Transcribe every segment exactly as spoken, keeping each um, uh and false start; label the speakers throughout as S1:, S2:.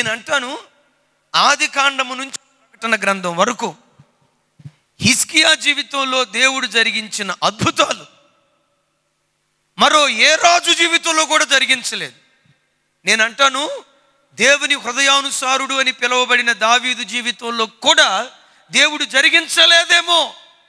S1: నేను అంటాను, ఆది కాండము నుంచి ప్రకటన గ్రంథం వరకు హిజ్కియా జీవితంలో దేవుడు జరిగించిన అద్భుతాలు మరో ఏ రాజు జీవితంలో కూడా జరిగించలేదు. నేను అంటాను, దేవుని హృదయానుసారుడు అని పిలువబడిన దావీదు జీవితంలో కూడా దేవుడు జరిగించలేదేమో.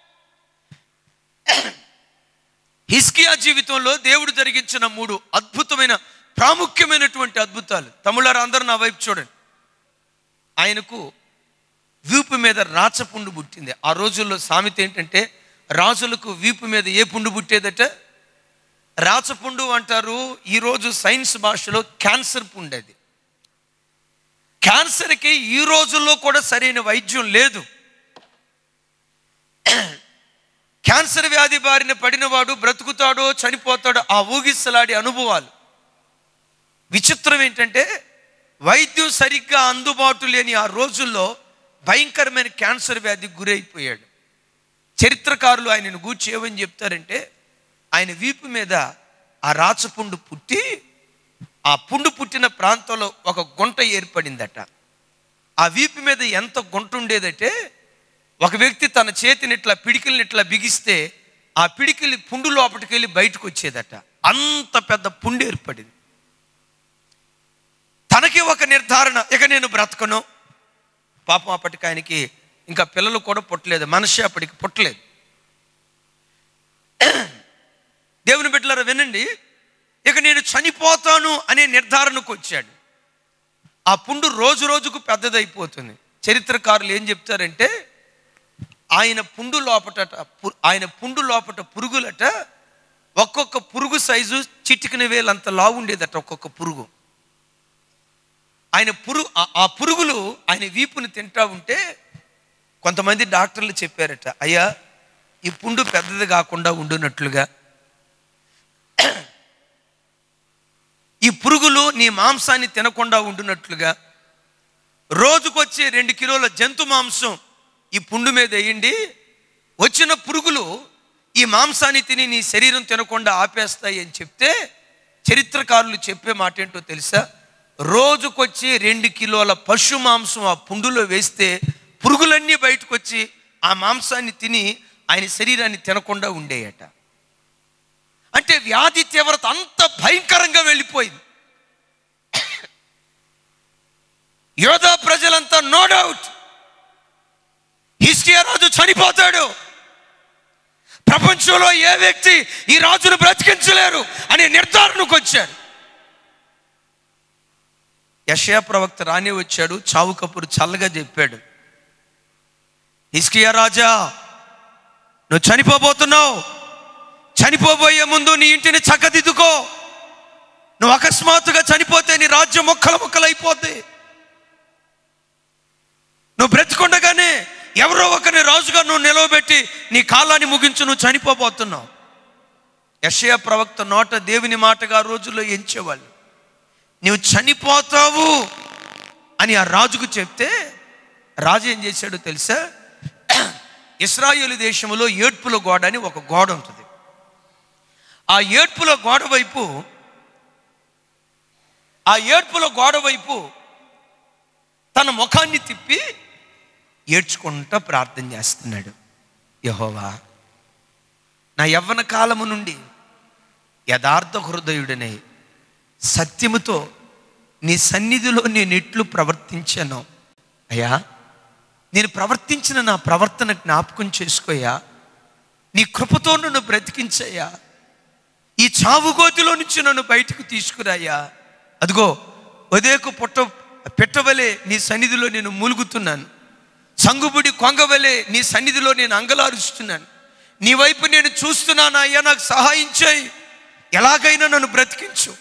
S1: హిజ్కియా జీవితంలో దేవుడు జరిగించిన మూడు అద్భుతమైన ప్రాముఖ్యమైనటువంటి అద్భుతాలు. తమిళారు అందరూ నా వైపు చూడండి. ఆయనకు వీపు మీద రాచపుండు పుట్టింది. ఆ రోజుల్లో సామెత ఏంటంటే, రాజులకు వీపు మీద ఏ పుండు పుట్టేదట? రాచపుండు అంటారు. ఈరోజు సైన్స్ భాషలో క్యాన్సర్ పుండు. అది క్యాన్సర్కి ఈ రోజుల్లో కూడా సరైన వైద్యం లేదు. క్యాన్సర్ వ్యాధి బారిన పడినవాడు బ్రతుకుతాడో చనిపోతాడో ఆ ఊగిసలాడే అనుభవాలు. విచిత్రం ఏంటంటే, వైద్యం సరిగ్గా అందుబాటు లేని ఆ రోజుల్లో భయంకరమైన క్యాన్సర్ వ్యాధికి గురైపోయాడు. చరిత్రకారులు ఆయనను గూర్చి ఏమని చెప్తారంటే, ఆయన వీపు మీద ఆ రాచపుండు పుట్టి ఆ పుండు పుట్టిన ప్రాంతంలో ఒక గుంట ఏర్పడిందట. ఆ వీపు మీద ఎంత గుంట ఉండేదంటే, ఒక వ్యక్తి తన చేతిని ఇట్లా పిడికిల్ని ఇట్లా బిగిస్తే ఆ పిడికిలి పుండు లోపలికి వెళ్ళి బయటకు వచ్చేదట. అంత పెద్ద పుండు ఏర్పడింది. తనకి ఒక నిర్ధారణ, ఇక నేను బ్రతకను. పాపం అప్పటికి ఆయనకి ఇంకా పిల్లలు కూడా పుట్టలేదు, మనిషి అప్పటికి పుట్టలేదు. దేవుని బిడ్డలారా వినండి, ఇక నేను చనిపోతాను అనే నిర్ధారణకు వచ్చాడు. ఆ పుండు రోజు రోజుకు పెద్దదైపోతుంది. చరిత్రకారులు ఏం చెప్తారంటే, ఆయన పుండు లోపట ఆయన పుండు లోపట పురుగులట ఒక్కొక్క పురుగు సైజు చిటికిన వేలంత లావు ఉండేదట ఒక్కొక్క పురుగు. ఆయన పురుగు ఆ పురుగులు ఆయన వీపుని తింటా ఉంటే కొంతమంది డాక్టర్లు చెప్పారట, అయ్యా ఈ పుండు పెద్దది కాకుండా ఉండునట్లుగా ఈ పురుగులు నీ మాంసాన్ని తినకుండా ఉండునట్లుగా రోజుకొచ్చే రెండు కిలోల జంతు మాంసం ఈ పుండు మీద వేయండి. వచ్చిన పురుగులు ఈ మాంసాన్ని తిని నీ శరీరం తినకుండా ఆపేస్తాయి అని చెప్తే, చరిత్రకారులు చెప్పే మాట ఏంటో తెలుసా? రోజుకొచ్చి రెండు కిలోల పశు మాంసం ఆ పుండులో వేస్తే పురుగులన్నీ బయటకు వచ్చి ఆ మాంసాన్ని తిని ఆయన శరీరాన్ని తినకుండా ఉండేయట. అంటే వ్యాధి తీవ్రత అంత భయంకరంగా వెళ్ళిపోయింది. యోధా ప్రజలంతా నో డౌట్ హిజ్కియా రాజు చనిపోతాడు, ప్రపంచంలో ఏ వ్యక్తి ఈ రాజును బ్రతికించలేరు అనే నిర్ధారణకు వచ్చారు. యెషయా ప్రవక్త రానే వచ్చాడు, చావు కబురు చల్లగా చెప్పాడు, హిజ్కియా రాజా నువ్వు చనిపోబోతున్నావు, చనిపోబోయే ముందు నీ ఇంటిని చక్కదిద్దుకో. నువ్వు అకస్మాత్తుగా చనిపోతే నీ రాజ్యం ముక్కలు ముక్కలు అయిపోద్ది. నువ్వు బ్రతికొండగానే ఎవరో ఒకరిని రాజుగా నువ్వు నిలవబెట్టి నీ కాలాన్ని ముగించు, నువ్వు చనిపోబోతున్నావు. యెషయా ప్రవక్త నోట దేవుని మాటగా రోజుల్లో ఎంచేవాళ్ళు. నువ్వు చనిపోతావు అని ఆ రాజుకు చెప్తే రాజు ఏం చేశాడో తెలుసా? ఇశ్రాయేలు దేశంలో ఏడ్పుల గోడ అని ఒక గోడ ఉంటుంది. ఆ ఏడ్పుల గోడ వైపు ఆ ఏడ్పుల గోడ వైపు తన ముఖాన్ని తిప్పి ఏడ్చుకుంటూ ప్రార్థన చేస్తున్నాడు. యెహోవా, నా యవ్వన కాలము నుండి యథార్థ హృదయుడనై సత్యముతో నీ సన్నిధిలో నేను ఎట్లు ప్రవర్తించాను అయ్యా, నేను ప్రవర్తించిన నా ప్రవర్తన జ్ఞాపకం చేసుకోయ్యా, నీ కృపతో నన్ను బ్రతికించయ్యా, ఈ చావుగోతిలో నుంచి నన్ను బయటకు తీసుకురాయ్యా. అదిగో ఉదయకు పుట్ట పెట్టవలే నీ సన్నిధిలో నేను మూలుగుతున్నాను, సంగుబుడి కొంగవలే నీ సన్నిధిలో నేను అంగలారుస్తున్నాను. నీ వైపు నేను చూస్తున్నాను అయ్యా, నాకు సహాయం చేయి, ఎలాగైనా నన్ను బ్రతికించు,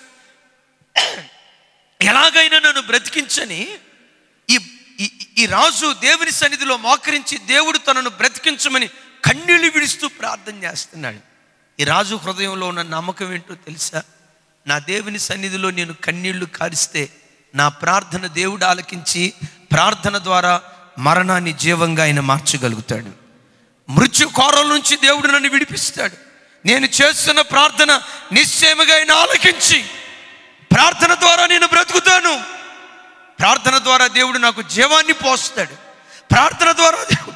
S1: ఎలాగైనా నన్ను బ్రతికించని ఈ ఈ రాజు దేవుని సన్నిధిలో మోకరించి దేవుడు తనను బ్రతికించమని కన్నీళ్లు విడుస్తూ ప్రార్థన చేస్తున్నాడు. ఈ రాజు హృదయంలో ఉన్న నమ్మకం ఏంటో తెలుసా? నా దేవుని సన్నిధిలో నేను కన్నీళ్లు కారిస్తే నా ప్రార్థన దేవుడు ఆలకించి ప్రార్థన ద్వారా మరణాన్ని జీవంగా ఆయన మార్చగలుగుతాడు. మృత్యు కోరల నుంచి దేవుడు నన్ను విడిపిస్తాడు. నేను చేస్తున్న ప్రార్థన నిశ్చయముగా ఆయన ఆలకించి ప్రార్థన ద్వారా నేను బ్రతుకుతాను. ప్రార్థన ద్వారా దేవుడు నాకు జీవాన్ని పోస్తాడు. ప్రార్థన ద్వారా దేవుడు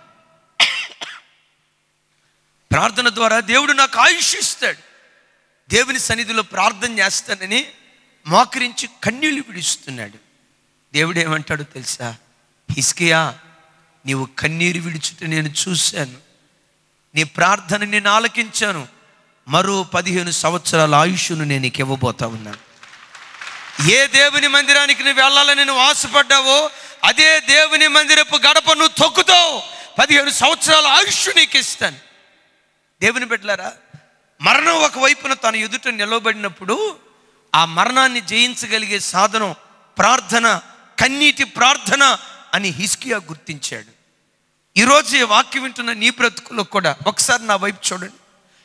S1: ప్రార్థన ద్వారా దేవుడు నాకు ఆయుష్ ఇస్తాడు. దేవుని సన్నిధిలో ప్రార్థన చేస్తానని మోకరించి కన్నీళ్లు విడుస్తున్నాడు. దేవుడు ఏమంటాడో తెలుసా? హిజ్కియా, నీవు కన్నీరు విడుచుట నేను చూశాను, నీ ప్రార్థన నేను ఆలకించాను, మరో పదిహేను సంవత్సరాల ఆయుష్ను నేను నీకు ఇవ్వబోతా ఉన్నాను. ఏ దేవుని మందిరానికి నువ్వు వెళ్ళాలని నువ్వు ఆశపడ్డావో అదే దేవుని మందిరపు గడప నువ్వు తొక్కుతావు. పదిహేను సంవత్సరాల ఆయుష్ నీకు ఇస్తాను. దేవుని బిడ్డలారా, మరణం ఒకవైపున తన ఎదుట నిలవబడినప్పుడు ఆ మరణాన్ని జయించగలిగే సాధనం ప్రార్థన, కన్నీటి ప్రార్థన అని హిజ్కియా గుర్తించాడు. ఈరోజు ఈ వాక్యం వింటున్న నీ బ్రతుకులో కూడా ఒకసారి నా వైపు చూడండి.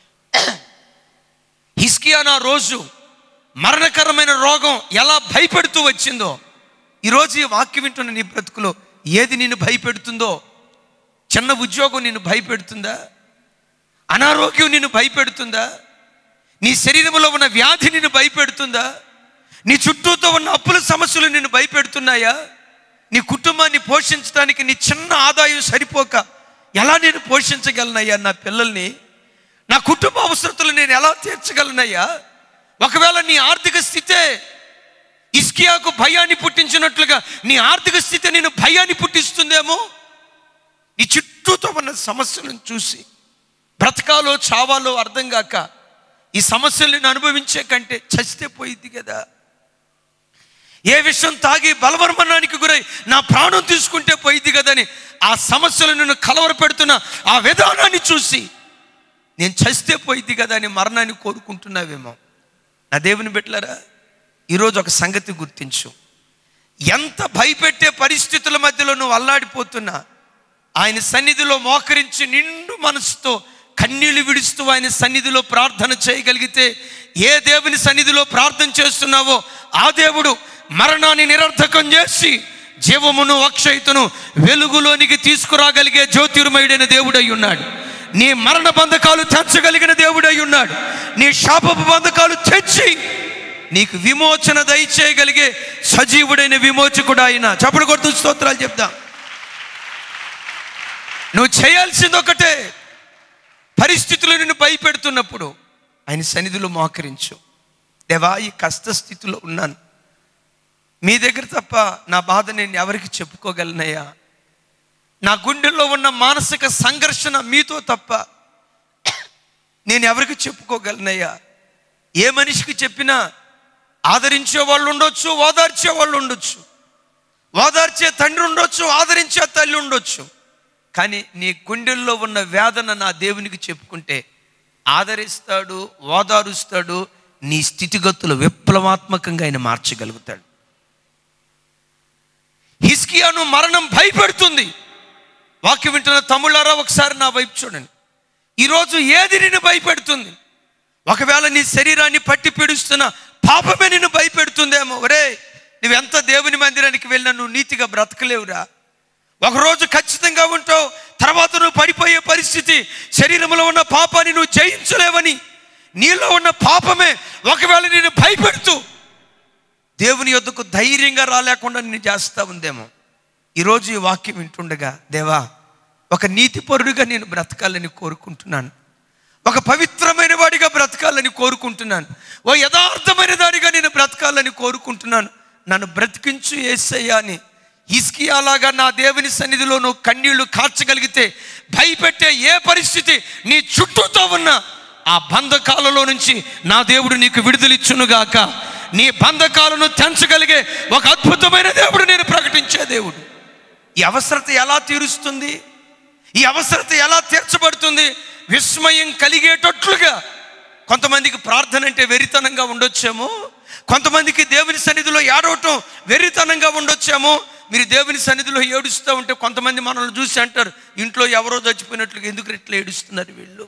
S1: హిజ్కియా నా రోజు మరణకరమైన రోగం ఎలా భయపెడుతూ వచ్చిందో, ఈరోజు ఈ వాక్యం వింటున్న నీ బ్రతుకులో ఏది నిన్ను భయపెడుతుందో? చిన్న ఉద్యోగం నిన్ను భయపెడుతుందా? అనారోగ్యం నిన్ను భయపెడుతుందా? నీ శరీరంలో ఉన్న వ్యాధి నిన్ను భయపెడుతుందా? నీ చుట్టూతో ఉన్న అప్పుల సమస్యలు నిన్ను భయపెడుతున్నాయా? నీ కుటుంబాన్ని పోషించడానికి నీ చిన్న ఆదాయం సరిపోక ఎలా నేను పోషించగలనయ్యా నా పిల్లల్ని? నా కుటుంబ అవసరతలు నేను ఎలా తీర్చగలనయ్యా? ఒకవేళ నీ ఆర్థిక స్థితే హిజ్కియాకు భయాన్ని పుట్టించినట్లుగా నీ ఆర్థిక స్థితి నేను భయాన్ని పుట్టిస్తుందేమో. నీ చుట్టూతో ఉన్న సమస్యలను చూసి బ్రతకాలో చావాలో అర్థం కాక ఈ సమస్యలను అనుభవించే కంటే చస్తే పోయింది కదా. ఏ విషయం తాగి బలవర్మనానికి గురై నా ప్రాణం తీసుకుంటే పోయింది కదని ఆ సమస్యలను నేను కలవర పెడుతున్న ఆ విధానాన్ని చూసి నేను చస్తే పోయింది కదా అని మరణాన్ని కోరుకుంటున్నావేమో. నా దేవుని బిడ్డలారా, ఈరోజు ఒక సంగతి గుర్తించు. ఎంత భయపెట్టే పరిస్థితుల మధ్యలో నువ్వు అల్లాడిపోతున్నా ఆయన సన్నిధిలో మోకరించి నిండు మనసుతో కన్నీళ్లు విడుస్తూ ఆయన సన్నిధిలో ప్రార్థన చేయగలిగితే, ఏ దేవుని సన్నిధిలో ప్రార్థన చేస్తున్నావో ఆ దేవుడు మరణాన్ని నిరర్థకం చేసి జీవమును అక్షయతను వెలుగులోనికి తీసుకురాగలిగే జ్యోతిర్మయుడైన దేవుడై ఉన్నాడు. నీ మరణ బంధకాలు తెచ్చగలిగిన దేవుడై ఉన్నాడు. నీ శాపపు బంధకాలు తెచ్చి నీకు విమోచన దయచేయగలిగే సజీవుడైన విమోచకుడు ఆయన. చప్పుడు కొడుతూ స్తోత్రాలు చెప్దాం. నువ్వు చేయాల్సింది ఒకటే, పరిస్థితులు నిన్ను భయపెడుతున్నప్పుడు ఆయన సన్నిధిలో మోకరించు. దేవా, ఈ కష్ట స్థితిలో ఉన్నాను, మీ దగ్గర తప్ప నా బాధ నేను ఎవరికి చెప్పుకోగలనయ్యా? నా గుండెల్లో ఉన్న మానసిక సంఘర్షణ మీతో తప్ప నేను ఎవరికి చెప్పుకోగలనయ్యా? ఏ మనిషికి చెప్పినా ఆదరించే వాళ్ళు ఉండొచ్చు, ఓదార్చే వాళ్ళు ఉండొచ్చు, ఓదార్చే తండ్రి ఉండొచ్చు, ఆదరించే తల్లి ఉండొచ్చు. కానీ నీ గుండెల్లో ఉన్న వేదన నా దేవునికి చెప్పుకుంటే ఆదరిస్తాడు, ఓదారుస్తాడు, నీ స్థితిగతులు విప్లవాత్మకంగా ఆయన మార్చగలుగుతాడు. హిజ్కియాను మరణం భయపెడుతుంది. వాక్యం వింటున్న తమ్ముళ్ళారా, ఒకసారి నా వైపు చూడండి. ఈరోజు ఏది నిన్ను భయపెడుతుంది? ఒకవేళ నీ శరీరాన్ని పట్టి పీడిస్తున్న పాపమే నిన్ను భయపెడుతుందేమో. ఒరే, నువ్వెంత దేవుని మందిరానికి వెళ్ళినా నువ్వు నీతిగా బ్రతకలేవురా. ఒకరోజు ఖచ్చితంగా ఉంటావు, తర్వాత నువ్వు పడిపోయే పరిస్థితి. శరీరంలో ఉన్న పాపాన్ని నువ్వు జయించలేవని నీలో ఉన్న పాపమే ఒకవేళ నేను భయపెడుతూ దేవుని యొద్దకు ధైర్యంగా రాలేకుండా నేను చేస్తూ ఉందేమో. ఈరోజు ఈ వాక్యం వింటుండగా, దేవా, ఒక నీతిపరుడిగా నేను బ్రతకాలని కోరుకుంటున్నాను, ఒక పవిత్రమైన వాడిగా బ్రతకాలని కోరుకుంటున్నాను, ఓ యథార్థమైన దానిగా నేను బ్రతకాలని కోరుకుంటున్నాను. నన్ను బ్రతికించు యేసయ్యా అని హిజ్కియాలాగా నా దేవుని సన్నిధిలో నువ్వు కన్నీళ్లు కార్చగలిగితే, భయపెట్టే ఏ పరిస్థితి నీ చుట్టూతో ఉన్న ఆ బంధకాలలో నుంచి నా దేవుడు నీకు విడుదలిచ్చునుగాక. నీ బంధకాలను తెంచగలిగే ఒక అద్భుతమైన దేవుడు నేను ప్రకటించే దేవుడు. ఈ అవసరత ఎలా తీరుస్తుంది? ఈ అవసరత ఎలా తీర్చబడుతుంది? విస్మయం కలిగేటట్లుగా. కొంతమందికి ప్రార్థన అంటే వెరితనంగా ఉండొచ్చేమో, కొంతమందికి దేవుని సన్నిధిలో ఏడవటం వెరితనంగా ఉండొచ్చేమో. మీరు దేవుని సన్నిధిలో ఏడుస్తూ ఉంటే కొంతమంది మనల్ని చూసి అంటారు, ఇంట్లో ఎవరో చచ్చిపోయినట్లుగా ఎందుకు ఇట్లా ఏడుస్తున్నారు వీళ్ళు?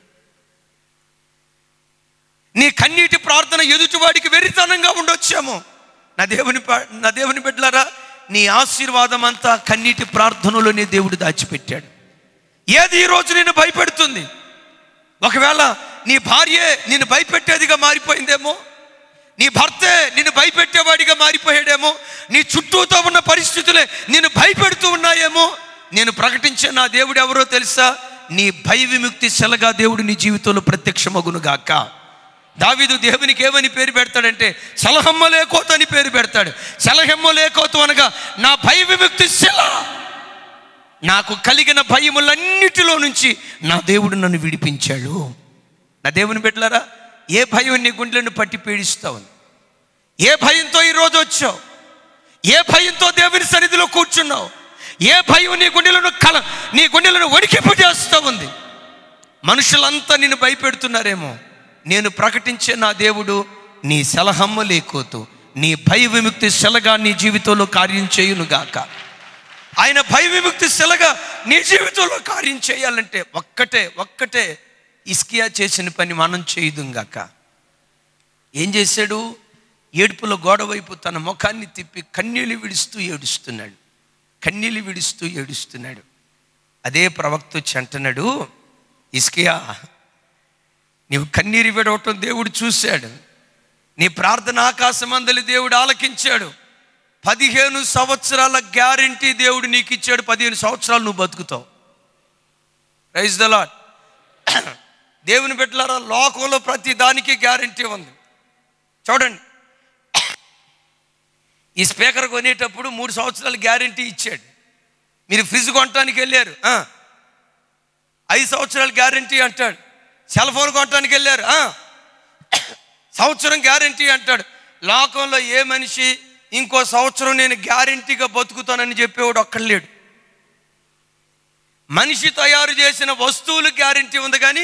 S1: నీ కన్నీటి ప్రార్థన ఎదుటివాడికి వెరితనంగా ఉండొచ్చేమో. నా దేవుని నా దేవుని బిడ్డలారా, నీ ఆశీర్వాదం అంతా కన్నీటి ప్రార్థనలోనే దేవుడు దాచిపెట్టాడు. ఏది ఈరోజు నిన్ను భయపెడుతుంది? ఒకవేళ నీ భార్యే నిన్ను భయపెట్టేదిగా మారిపోయిందేమో, నీ భర్తే నిన్ను భయపెట్టేవాడిగా మారిపోయాడేమో, నీ చుట్టూతో ఉన్న పరిస్థితులే నిన్ను భయపెడుతూ ఉన్నాయేమో. నేను ప్రకటించే నా దేవుడు ఎవరో తెలుసా? నీ భయ విముక్తి సెలగా దేవుడు నీ జీవితంలో ప్రత్యక్షమగునుగాక. దావీదు దేవునికి ఏమని పేరు పెడతాడంటే సలహమ్మలేకోతు అని పేరు పెడతాడు. సలహమ్మలేకోతు అనగా నా భయ విముక్తి సెల. నాకు కలిగిన భయములన్నిటిలో నుంచి నా దేవుడు నన్ను విడిపించాడు. నా దేవుని బిడ్డలారా, ఏ భయం నీ గుండెలను పట్టి పీడిస్తావు? ఏ భయంతో ఈరోజు వచ్చావు? ఏ భయంతో దేవుని సన్నిధిలో కూర్చున్నావు? ఏ భయం నీ గుండెలను కల నీ గుండెలను వణికింపు చేస్తూ ఉంది? మనుషులంతా నిన్ను భయపెడుతున్నారేమో. నేను ప్రకటించే నా దేవుడు నీ సలహమ్మ లేకోతు నీ భయ విముక్తి సెలగా నీ జీవితంలో కార్యం చేయునుగాక. ఆయన భయ విముక్తి సెలగా నీ జీవితంలో కార్యం చేయాలంటే ఒక్కటే ఒక్కటే హిజ్కియా చేసిన పని మనం చేయుదుగాక. ఏం చేశాడు? ఏడుపుల గోడ వైపు తన ముఖాన్ని తిప్పి కన్నీళ్ళు విడుస్తూ ఏడుస్తున్నాడు. కన్నీళ్ళు విడుస్తూ ఏడుస్తున్నాడు. అదే ప్రవక్త వచ్చి అంటున్నాడు, హిజ్కియా, నీవు కన్నీరు విడవటం దేవుడు చూశాడు. నీ ప్రార్థన ఆకాశమందలి దేవుడు ఆలకించాడు. పదిహేను సంవత్సరాల గ్యారంటీ దేవుడు నీకు ఇచ్చాడు. పదిహేను సంవత్సరాలు నువ్వు బతుకుతావు. Praise the lord. దేవుని బిడ్డలారా, లోకంలో ప్రతి దానికి గ్యారంటీ ఉంది. చూడండి, ఈ స్పీకర్ కొనేటప్పుడు మూడు సంవత్సరాలు గ్యారంటీ ఇచ్చాడు. మీరు ఫ్రిడ్జ్ కొనటానికి వెళ్ళారు, ఐదు సంవత్సరాలు గ్యారంటీ అంటాడు. సెల్ ఫోన్ కొనటానికి వెళ్ళారు, సంవత్సరం గ్యారంటీ అంటాడు. లోకంలో ఏ మనిషి ఇంకో సంవత్సరం నేను గ్యారంటీగా బతుకుతానని చెప్పేవాడు ఒక్కడు లేడు. మనిషి తయారు చేసిన వస్తువులు గ్యారంటీ ఉంది, కానీ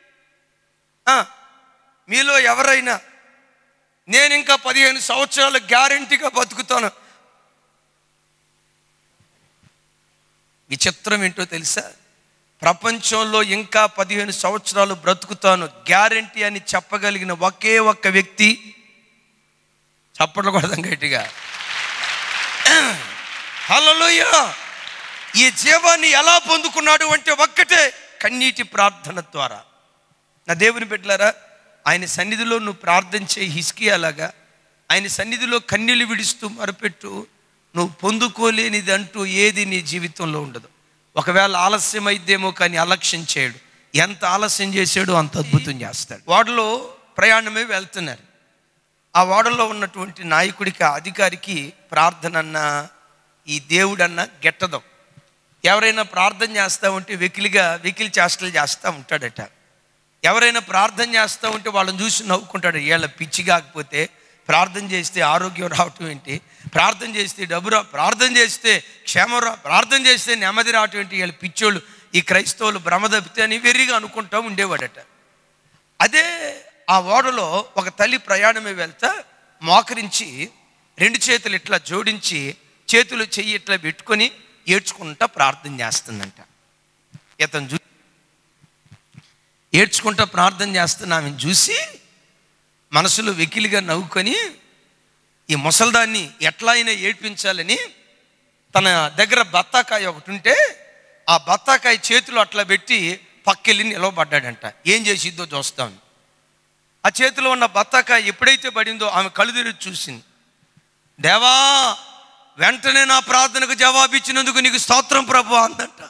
S1: మీలో ఎవరైనా నేను ఇంకా పదిహేను సంవత్సరాలు గ్యారంటీగా బతుకుతాను. విచిత్రం ఏంటో తెలుసా? ప్రపంచంలో ఇంకా పదిహేను సంవత్సరాలు బ్రతుకుతాను గ్యారంటీ అని చెప్పగలిగిన ఒకే ఒక్క వ్యక్తి, చప్పట్లు కొడదాం గట్టిగా, హల్లెలూయా. ఈ జీవాన్ని ఎలా పొందుకున్నాడు అంటే ఒక్కటే, కన్నీటి ప్రార్థన ద్వారా. నా దేవుని బిడ్డలారా, ఆయన సన్నిధిలో నువ్వు ప్రార్థన చేయి హిజ్కియాలాగా. ఆయన సన్నిధిలో కన్నీళ్ళు విడుస్తూ మొరపెట్టు. నువ్వు పొందుకోలేనిది అంటూ ఏది నీ జీవితంలో ఉండదు. ఒకవేళ ఆలస్యం అయిద్దేమో కానీ అలక్ష్యం చేయడు. ఎంత ఆలస్యం చేశాడో అంత అద్భుతం చేస్తాడు. ఓడలో ప్రయాణమే వెళ్తున్నారు. ఆ ఓడలో ఉన్నటువంటి నాయకుడికి, అధికారికి ప్రార్థన అన్నా ఈ దేవుడన్నా గెట్టదు. ఎవరైనా ప్రార్థన చేస్తూ ఉంటే వెకిలిగా వెకిలి చేష్టలు చేస్తూ ఉంటాడట. ఎవరైనా ప్రార్థన చేస్తూ ఉంటే వాళ్ళని చూసి నవ్వుకుంటాడు. వీళ్ళ పిచ్చి కాకపోతే ప్రార్థన చేస్తే ఆరోగ్యం రావటం ఏంటి, ప్రార్థన చేస్తే డబ్బు రా, ప్రార్థన చేస్తే క్షేమం రా, ప్రార్థన చేస్తే నెమ్మది రావటం ఏంటి, వీళ్ళ పిచ్చోళ్ళు, ఈ క్రైస్తవులు భ్రమ తప్పితే అని వెర్రిగా అనుకుంటూ ఉండేవాడట. అదే ఆ ఓడలో ఒక తల్లి ప్రయాణమే వెళ్తా మోకరించి రెండు చేతులు ఇట్లా జోడించి చేతులు చెయ్యి ఇట్లా పెట్టుకొని ఏడ్చుకుంటా ప్రార్థన చేస్తుందంట. ఇతను చూ ఏడ్చుకుంటా ప్రార్థన చేస్తున్న ఆమెను చూసి మనసులో వెకిలిగా నవ్వుకొని ఈ ముసల్దాన్ని ఎట్లా అయినా ఏడ్పించాలని తన దగ్గర బత్తాకాయ ఒకటి ఉంటే ఆ బత్తాకాయ చేతులు అట్లా పెట్టి పక్కెళ్ళి నిలవబడ్డాడంట. ఏం చేసిద్దో చూస్తాను. ఆ చేతిలో ఉన్న బత్తాకాయ ఎప్పుడైతే పడిందో ఆమె కళ్ళు తెరిచి చూసింది. దేవా, వెంటనే నా ప్రార్థనకు జవాబిచ్చినందుకు నీకు స్తోత్రం ప్రభు అందంట.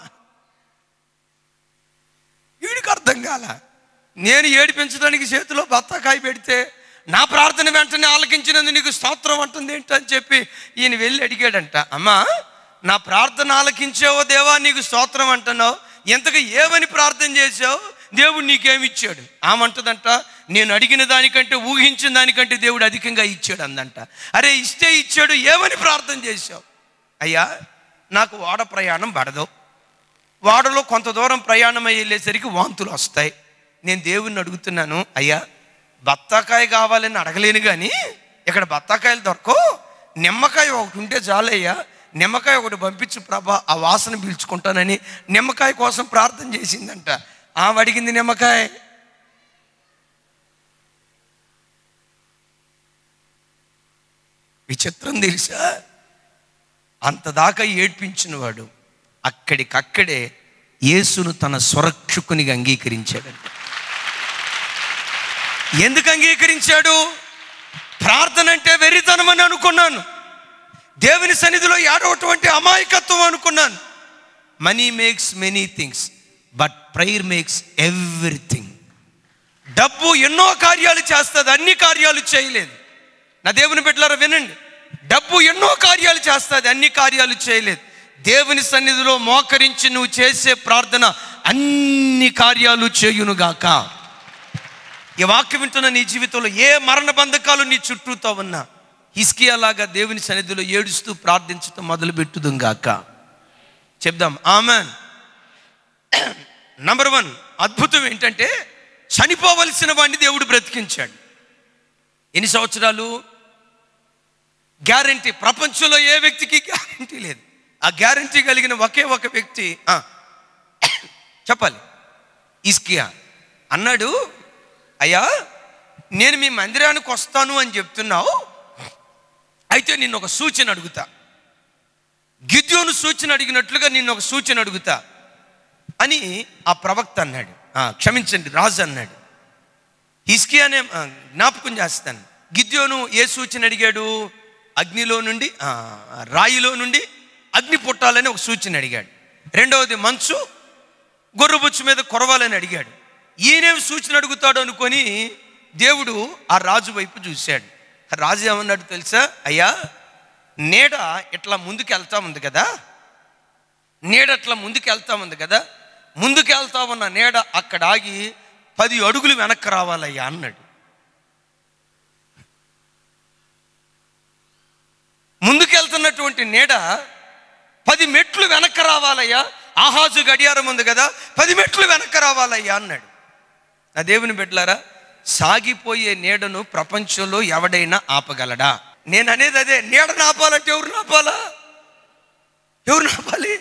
S1: వీడికి అర్థం కాల. నేను ఏడిపించడానికి చేతిలో బత్తాకాయ పెడితే నా ప్రార్థన వెంటనే ఆలకించినందుకు నీకు స్తోత్రం అంటుంది ఏంటని చెప్పి ఈయన వెళ్ళి అడిగాడంట. అమ్మా, నా ప్రార్థన ఆలకించావో దేవా, నీకు స్తోత్రం అంటున్నావు, ఎంతగా ఏమని ప్రార్థన చేసావు, దేవుడు నీకేమిచ్చాడు? ఆమంటదంట, నేను అడిగిన దానికంటే ఊహించిన దానికంటే దేవుడు అధికంగా ఇచ్చాడు అందంట. అరే, ఇస్తే ఇచ్చాడు, ఏమని ప్రార్థన చేశావు? అయ్యా, నాకు ఓడ ప్రయాణం పడదు, ఓడలో కొంత దూరం ప్రయాణం అయ్యి వెళ్ళేసరికి వాంతులు వస్తాయి. నేను దేవుణ్ణి అడుగుతున్నాను, అయ్యా బత్తాకాయ కావాలని అడగలేను, కానీ ఇక్కడ బత్తాకాయలు దొరకవు, నిమ్మకాయ ఒకటి ఉంటే చాలయ్యా, నిమ్మకాయ ఒకటి పంపించు ప్రభా, ఆ వాసన పీల్చుకుంటానని నిమ్మకాయ కోసం ప్రార్థన చేసిందంట. ఆమె అడిగింది నిమ్మకాయ. విచిత్రం తెలుసా? అంతదాకా ఏడ్పించిన వాడు అక్కడికక్కడే యేసును తన స్వరక్షకునిగా అంగీకరించాడంట. ఎందుకు అంగీకరించాడు? ప్రార్థన అంటే వెర్రితనం అని అనుకున్నాను. దేవుని సన్నిధిలో ఏడవటువంటి అమాయకత్వం అనుకున్నాను. Money makes many things, but prayer makes everything. డబ్బు ఎన్నో కార్యాలు చేస్తుంది, అన్ని కార్యాలు చేయలేదు. నా దేవుని బిడ్డలారా వినండి, డబ్బు ఎన్నో కార్యాలు చేస్తుంది, అన్ని కార్యాలు చేయలేదు. దేవుని సన్నిధిలో మోకరించి నువ్వు చేసే ప్రార్థన అన్ని కార్యాలు చేయునుగాక. ఈ వాక్యం వింటున్న నీ జీవితంలో ఏ మరణ బంధకాలు నీ చుట్టూతో ఉన్నా హిజ్కియాలాగా దేవుని సన్నిధిలో ఏడుస్తూ ప్రార్థించడం మొదలుపెట్టుదుగాక. చెప్దాం ఆమెన్. నంబర్ వన్ అద్భుతం ఏంటంటే, చనిపోవలసిన వాడిని దేవుడు బ్రతికించాడు. ఎన్ని సంవత్సరాలు? గ్యారంటీ. ప్రపంచంలో ఏ వ్యక్తికి గ్యారంటీ లేదు. ఆ గ్యారంటీ కలిగిన ఒకే ఒక వ్యక్తి చెప్పాలి, హిజ్కియా. అన్నాడు, అయ్యా నేను మీ మందిరానికి వస్తాను అని చెప్తున్నావు, అయితే నిన్ను ఒక సూచన అడుగుతా. గిద్యోను సూచన అడిగినట్లుగా నిన్ను ఒక సూచన అడుగుతా అని ఆ ప్రవక్త అన్నాడు. క్షమించండి, రాజు అన్నాడు. హిజ్కియానే జ్ఞాపకం చేస్తాను. గిద్యోను ఏ సూచన అడిగాడు? అగ్నిలో నుండి, రాయిలో నుండి అగ్ని పుట్టాలని ఒక సూచన అడిగాడు. రెండవది మంచు గొర్రెబొచ్చు మీద కొరవాలని అడిగాడు. ఈయనేం సూచన అడుగుతాడు అనుకొని దేవుడు ఆ రాజు వైపు చూశాడు. రాజు ఏమన్నాడు తెలుసా? అయ్యా నీడ ఇట్లా ముందుకు వెళ్తా ఉంది కదా, నీడ ఇట్లా ముందుకు వెళ్తా ఉంది కదా, ముందుకు వెళ్తా ఉన్న నీడ అక్కడ ఆగి పది అడుగులు వెనక్కి రావాలయ్యా అన్నాడు. ముందుకెళ్తున్నటువంటి నీడ పది మెట్లు వెనక్కి రావాలయ్యా, ఆహాజు గడియారం ఉంది కదా, పది మెట్లు వెనక్కి రావాలయ్యా అన్నాడు. నా దేవుని బిడ్డలారా, సాగిపోయే నీడను ప్రపంచంలో ఎవడైనా ఆపగలడా? నేను అనేది అదే. నీడను ఆపాలంటే ఎవరు నాపాలా? ఎవరు నాపాలి?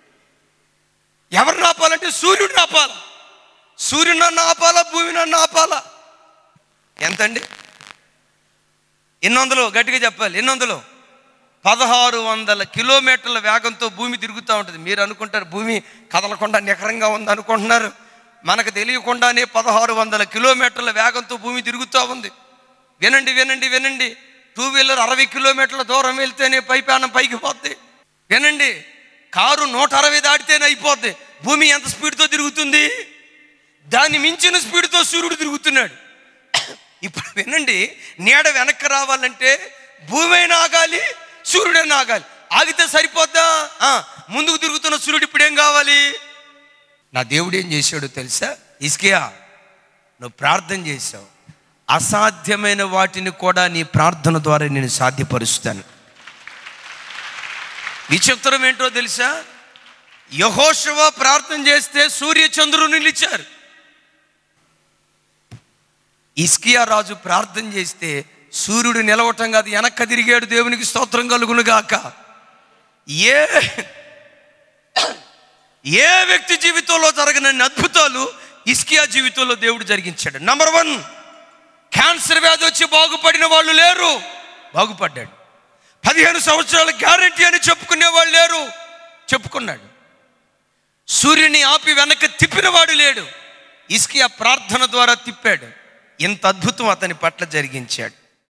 S1: ఎవరు నాపాలంటే సూర్యుడు నాపాల. సూర్యుడు నన్ను ఆపాలా, భూమి నన్ను ఆపాలా? ఎంతండి? ఎన్ని వందలు? గట్టిగా చెప్పాలి. ఎన్ని వందలు? పదహారు వందల కిలోమీటర్ల వేగంతో భూమి తిరుగుతూ ఉంటుంది. మీరు అనుకుంటారు భూమి కదలకుండా నికరంగా ఉంది అనుకుంటున్నారు. మనకు తెలియకుండానే పదహారు వందల కిలోమీటర్ల వేగంతో భూమి తిరుగుతూ ఉంది. వినండి వినండి వినండి టూ వీలర్ అరవై కిలోమీటర్ల దూరం వెళ్తేనే పైపానం పైకి పోద్ది. వినండి, కారు నూట అరవై దాటితేనే అయిపోద్ది. భూమి ఎంత స్పీడ్తో తిరుగుతుంది? దాన్ని మించిన స్పీడ్తో సూర్యుడు తిరుగుతున్నాడు. ఇప్పుడు వినండి, నీడ వెనక్కి రావాలంటే భూమి అయినా ఆగాలి, సూర్యుడైనా ఆగాలి. ఆగితే సరిపోద్దా? ముందుకు తిరుగుతున్న సూర్యుడు ఇప్పుడేం కావాలి? నా దేవుడు ఏం చేశాడో తెలుసా? హిజ్కియా, నువ్వు ప్రార్థన చేశావు, అసాధ్యమైన వాటిని కూడా నీ ప్రార్థన ద్వారా నేను సాధ్యపరుస్తాను. విచిత్రం ఏంటో తెలుసా? యెహోషువ ప్రార్థన చేస్తే సూర్య చంద్రులు నిలిచారు. హిజ్కియా రాజు ప్రార్థన చేస్తే సూర్యుడు నిలవటం కాదు, వెనక్కి తిరిగాడు. దేవునికి స్తోత్రం కలుగును గాక. ఏ ఏ వ్యక్తి జీవితంలో జరగనన్ని అద్భుతాలు హిజ్కియా జీవితంలో దేవుడు జరిగించాడు. నంబర్ వన్, క్యాన్సర్ వ్యాధి వచ్చి బాగుపడిన వాళ్ళు లేరు, బాగుపడ్డాడు. పదిహేను సంవత్సరాల గ్యారంటీ అని చెప్పుకునే వాళ్ళు లేరు, చెప్పుకున్నాడు. సూర్యుని ఆపి వెనక్కి తిప్పిన వాడు లేడు, హిజ్కియా ప్రార్థన ద్వారా తిప్పాడు. ఇంత అద్భుతం అతని పట్ల జరిగించాడు.